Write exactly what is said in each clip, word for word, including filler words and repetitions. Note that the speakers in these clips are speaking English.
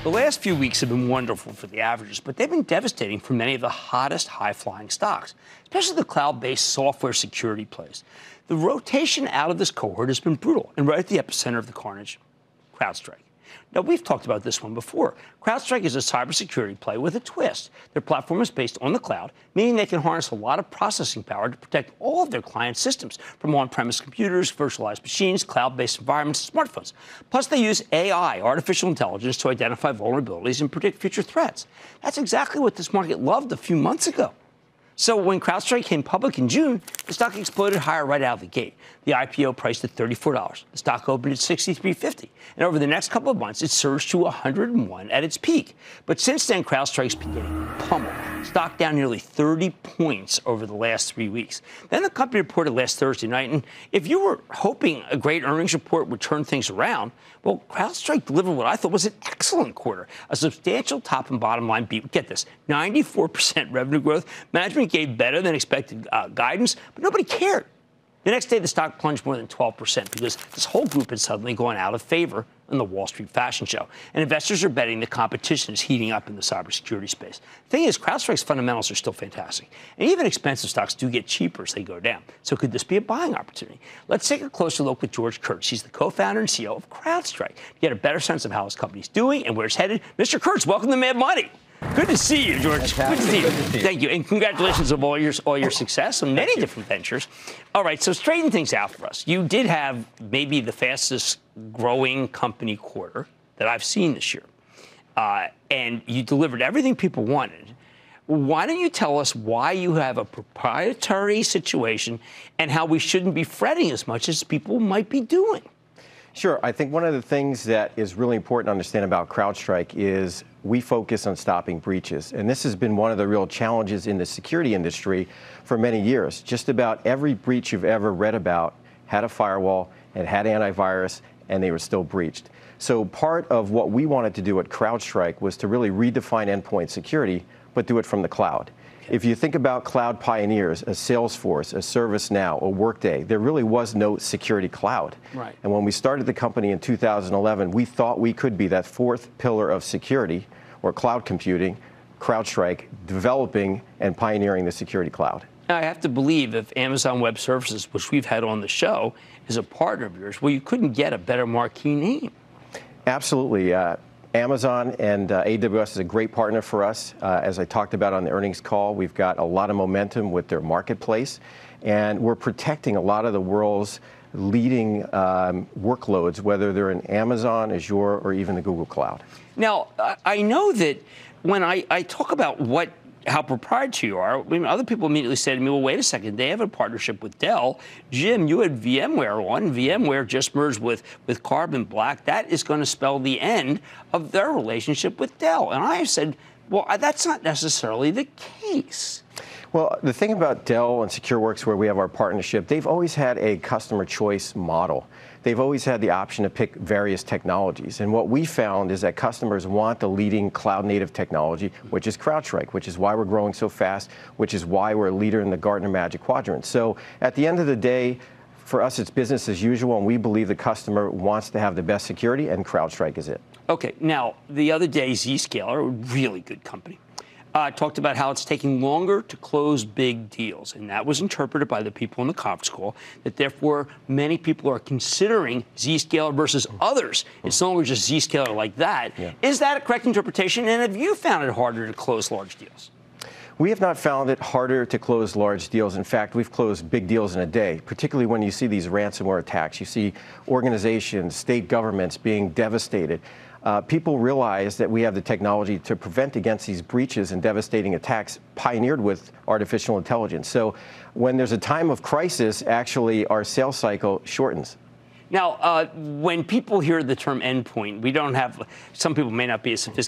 The last few weeks have been wonderful for the averages, but they've been devastating for many of the hottest high-flying stocks, especially the cloud-based software security plays. The rotation out of this cohort has been brutal, and right at the epicenter of the carnage, Crowdstrike. Now, we've talked about this one before. Crowdstrike is a cybersecurity play with a twist. Their platform is based on the cloud, meaning they can harness a lot of processing power to protect all of their client systems, from on-premise computers, virtualized machines, cloud-based environments, smartphones. Plus, they use A I, artificial intelligence, to identify vulnerabilities and predict future threats. That's exactly what this market loved a few months ago. So when Crowdstrike came public in June, the stock exploded higher right out of the gate. The I P O priced at thirty-four dollars. The stock opened at sixty-three fifty. And over the next couple of months, it surged to one hundred one at its peak. But since then, Crowdstrike's been getting pummeled. Stock down nearly thirty points over the last three weeks. Then the company reported last Thursday night, and if you were hoping a great earnings report would turn things around, well, Crowdstrike delivered what I thought was an excellent quarter, a substantial top and bottom line beat. Get this, ninety-four percent revenue growth. Management gave better than expected uh, guidance, but nobody cared. The next day, the stock plunged more than twelve percent because this whole group had suddenly gone out of favor in the Wall Street fashion show. And investors are betting the competition is heating up in the cybersecurity space. The thing is, Crowdstrike's fundamentals are still fantastic. And even expensive stocks do get cheaper as they go down. So could this be a buying opportunity? Let's take a closer look with George Kurtz. He's the co-founder and C E O of Crowdstrike. To get a better sense of how his company's doing and where it's headed, Mister Kurtz, welcome to Mad Money. Good to see you, George. Good to see you. Good to see you. Thank you. And congratulations on all your, all your success on many different ventures. All right, so straighten things out for us. You did have maybe the fastest growing company quarter that I've seen this year. Uh, and you delivered everything people wanted. Why don't you tell us why you have a proprietary situation and how we shouldn't be fretting as much as people might be doing? Sure. I think one of the things that is really important to understand about Crowdstrike is we focus on stopping breaches. And this has been one of the real challenges in the security industry for many years. Just about every breach you've ever read about had a firewall and had antivirus, and they were still breached. So part of what we wanted to do at Crowdstrike was to really redefine endpoint security, but do it from the cloud. If you think about cloud pioneers, a Salesforce, a ServiceNow, a Workday, there really was no security cloud. Right. And when we started the company in two thousand eleven, we thought we could be that fourth pillar of security, or cloud computing, Crowdstrike, developing and pioneering the security cloud. Now, I have to believe if Amazon Web Services, which we've had on the show, is a partner of yours, well, you couldn't get a better marquee name. Absolutely. Uh, Amazon and uh, A W S is a great partner for us. Uh, as I talked about on the earnings call, we've got a lot of momentum with their marketplace, and we're protecting a lot of the world's leading um, workloads, whether they're in Amazon, Azure, or even the Google Cloud. Now, I know that when I, I talk about what how proprietary you are, I mean, other people immediately say to me, well, wait a second, they have a partnership with Dell. Jim, you had VMware on. VMware just merged with, with Carbon Black. That is going to spell the end of their relationship with Dell. And I have said, well, that's not necessarily the case. Well, the thing about Dell and SecureWorks, where we have our partnership, they've always had a customer choice model. They've always had the option to pick various technologies. And what we found is that customers want the leading cloud-native technology, which is Crowdstrike, which is why we're growing so fast, which is why we're a leader in the Gartner Magic Quadrant. So at the end of the day, for us, it's business as usual, and we believe the customer wants to have the best security, and Crowdstrike is it. Okay. Now, the other day, Zscaler, a really good company, Uh, talked about how it's taking longer to close big deals. And that was interpreted by the people in the conference call, that therefore many people are considering Zscaler versus others. It's no longer just Zscaler like that. Yeah. Is that a correct interpretation? And have you found it harder to close large deals? We have not found it harder to close large deals. In fact, we've closed big deals in a day, particularly when you see these ransomware attacks. You see organizations, state governments being devastated. Uh, people realize that we have the technology to prevent against these breaches and devastating attacks pioneered with artificial intelligence. So when there's a time of crisis, actually our sales cycle shortens. Now, uh, when people hear the term endpoint, we don't have, some people may not be as sophisticated.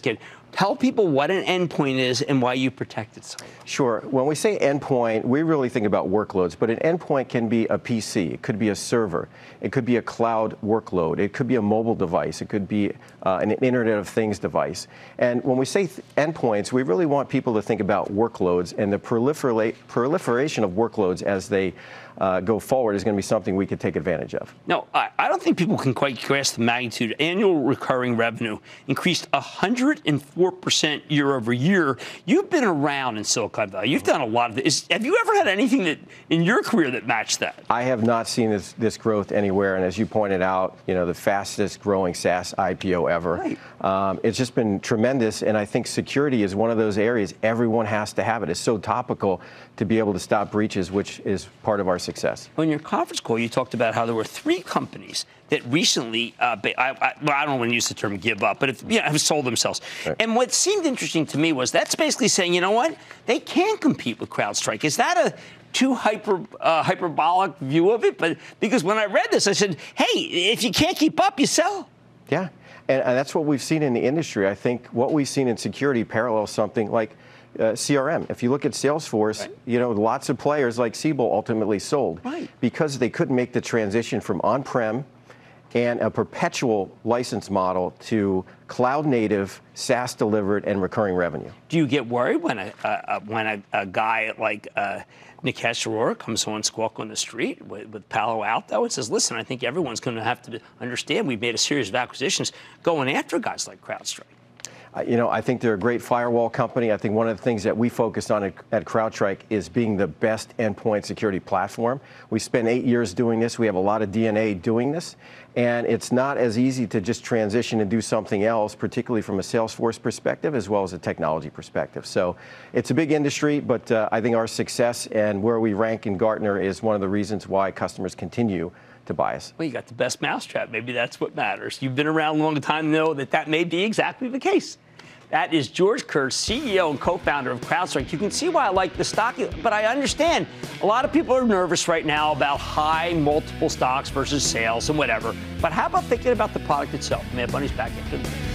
Tell people what an endpoint is and why you protect it so much. Sure. When we say endpoint, we really think about workloads, but an endpoint can be a P C, it could be a server, it could be a cloud workload, it could be a mobile device, it could be uh, an Internet of Things device. And when we say th- endpoints, we really want people to think about workloads, and the proliferate, proliferation of workloads as they uh, go forward is going to be something we could take advantage of. No, I, I don't think people can quite grasp the magnitude. Annual recurring revenue increased one hundred four percent year over year. You've been around in Silicon Valley. You've done a lot of this. Have you ever had anything that in your career that matched that? I have not seen this, this growth anywhere. And as you pointed out, you know, the fastest growing SaaS I P O ever. Right. Um, it's just been tremendous. And I think security is one of those areas everyone has to have it. It's so topical to be able to stop breaches, which is part of our success. On your conference call, you talked about how there were three companies that recently, uh, I, I, well, I don't want to use the term give up, but if, you know, have sold themselves. Right. And what seemed interesting to me was that's basically saying, you know what, they can compete with CrowdStrike. Is that a too hyper, uh, hyperbolic view of it? But because when I read this, I said, hey, if you can't keep up, you sell. Yeah, and, and that's what we've seen in the industry. I think what we've seen in security parallels something like Uh, C R M. If you look at Salesforce, right. you know, lots of players like Siebel ultimately sold right. because they couldn't make the transition from on-prem and a perpetual license model to cloud-native, SaaS-delivered, and recurring revenue. Do you get worried when a uh, when a, a guy like uh, Nikesh Arora comes on Squawk on the Street with, with Palo Alto and says, listen, I think everyone's going to have to understand we've made a series of acquisitions going after guys like CrowdStrike? Uh, you know, I think they're a great firewall company. I think one of the things that we focused on at, at CrowdStrike is being the best endpoint security platform. We spent eight years doing this. We have a lot of D N A doing this. And it's not as easy to just transition and do something else, particularly from a Salesforce perspective as well as a technology perspective. So it's a big industry, but uh, I think our success and where we rank in Gartner is one of the reasons why customers continue to buy us. Well, you got the best mousetrap. Maybe that's what matters. You've been around a long time to know that that may be exactly the case. That is George Kurtz, C E O and co-founder of CrowdStrike. You can see why I like the stock, but I understand a lot of people are nervous right now about high multiple stocks versus sales and whatever. But how about thinking about the product itself? Mad Money's back after the break.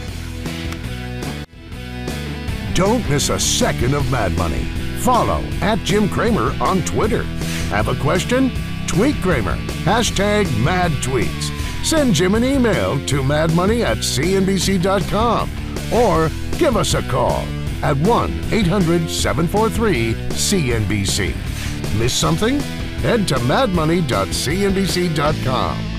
Don't miss a second of Mad Money. Follow at Jim Cramer on Twitter. Have a question? Tweet Cramer. Hashtag Mad Tweets. Send Jim an email to madmoney at c n b c dot com or give us a call at one eight hundred seven four three C N B C. Miss something? Head to mad money dot c n b c dot com.